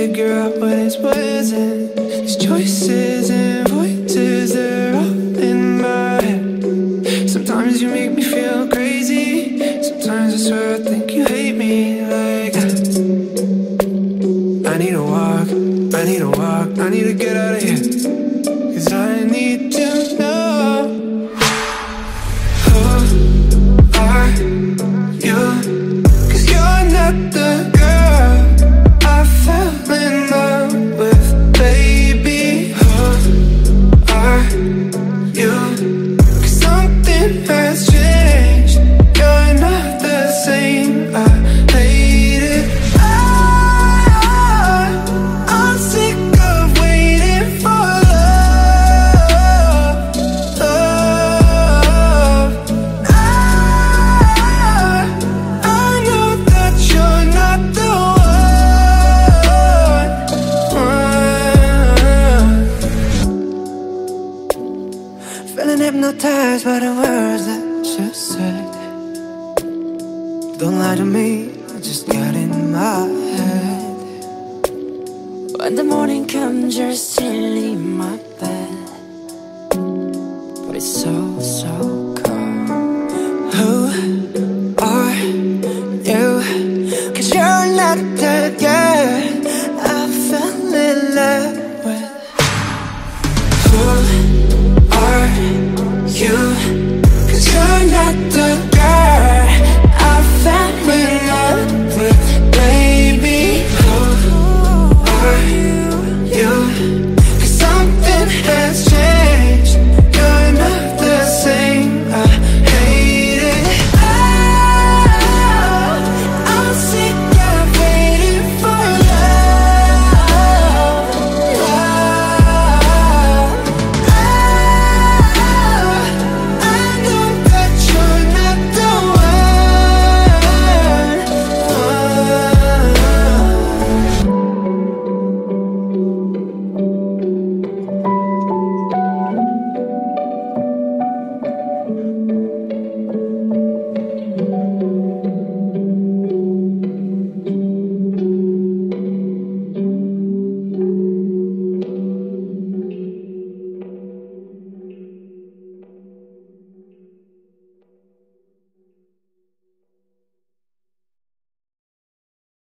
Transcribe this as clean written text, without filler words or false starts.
figure out what is what isn't. These choices and voices, they're all in my head. Sometimes you make me feel crazy. Sometimes I swear I think you hate me like that. I need a walk, I need a walk, I need to get out of here. 'Cause I need to know who are you? 'Cause you're not the girl I fell in love with, baby. Who are you? 'Cause something has changed. You're not the same. I hate it. I'm sick of waiting for love, love. I know that you're not the one. Feeling hypnotized by the words that you said. Don't lie to me, I just got in my head. When the morning comes, you're still in my bed, but it's so, so cold. Who are you? 'Cause you're